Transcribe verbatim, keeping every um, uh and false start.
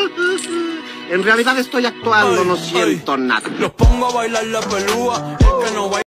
En realidad estoy actuando, no siento nada. Los pongo a bailar la pelúa, el que no baila